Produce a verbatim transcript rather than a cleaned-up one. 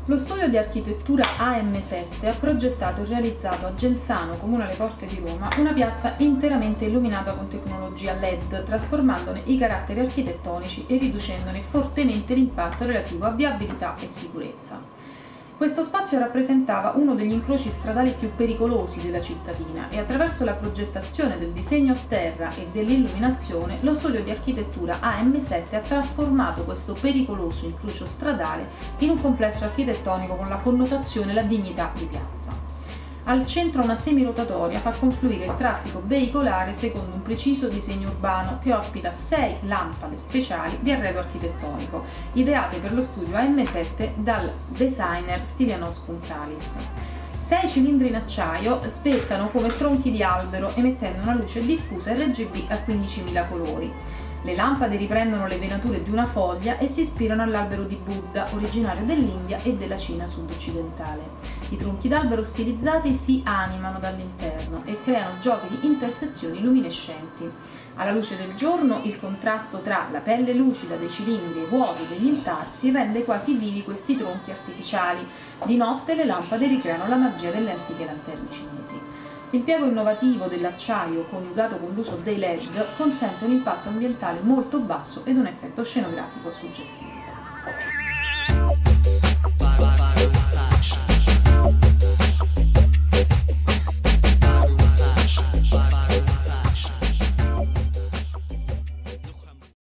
Lo studio di architettura A M sette ha progettato e realizzato a Genzano, comune alle porte di Roma, una piazza interamente illuminata con tecnologia L E D, trasformandone i caratteri architettonici e riducendone fortemente l'impatto relativo a viabilità e sicurezza. Questo spazio rappresentava uno degli incroci stradali più pericolosi della cittadina e attraverso la progettazione del disegno a terra e dell'illuminazione, lo studio di architettura A M sette ha trasformato questo pericoloso incrocio stradale in un complesso architettonico con la connotazione e la dignità di piazza. Al centro una semirotatoria fa confluire il traffico veicolare secondo un preciso disegno urbano che ospita sei lampade speciali di arredo architettonico, ideate per lo studio A M sette dal designer Stylianos Puntalis. Sei cilindri in acciaio svettano come tronchi di albero emettendo una luce diffusa R G B a quindicimila colori. Le lampade riprendono le venature di una foglia e si ispirano all'albero di Buddha, originario dell'India e della Cina sud-occidentale. I tronchi d'albero stilizzati si animano dall'interno e creano giochi di intersezioni luminescenti. Alla luce del giorno, il contrasto tra la pelle lucida dei cilindri e i vuoti degli intarsi rende quasi vivi questi tronchi artificiali. Di notte le lampade ricreano la magia delle antiche lanterne cinesi. L'impiego innovativo dell'acciaio coniugato con l'uso dei L E D consente un impatto ambientale molto basso ed un effetto scenografico suggestivo.